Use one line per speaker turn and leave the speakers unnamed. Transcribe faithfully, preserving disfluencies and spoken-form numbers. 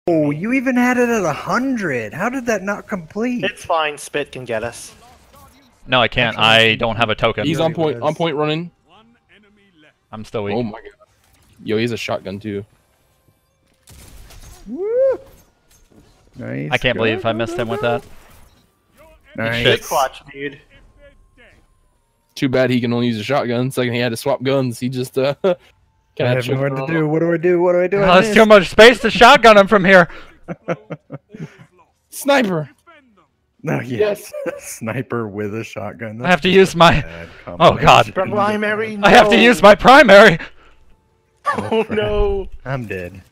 Oh, you even had it at a hundred. How did that not complete?
It's fine. Spit can get us.
No, I can't. I don't have a token.
He's on point. On point running.
I'm still weak.
Oh my god. Yo, he's a shotgun too.
Woo! Nice.
I can't
go,
believe
go,
I missed
go,
him with
go.
that.
Nice.
Good clutch, dude.
Too bad he can only use a shotgun. Second he had to swap guns. He just uh.
I have
no
nowhere to do. What do I do? What do I do?
Oh,
I
there's too much space to shotgun him from here.
Sniper.
No, yes. Sniper with a shotgun.
I have to use my.
Bad
Oh god.
Primary.
I have to
no.
use my primary.
Oh no.
I'm dead.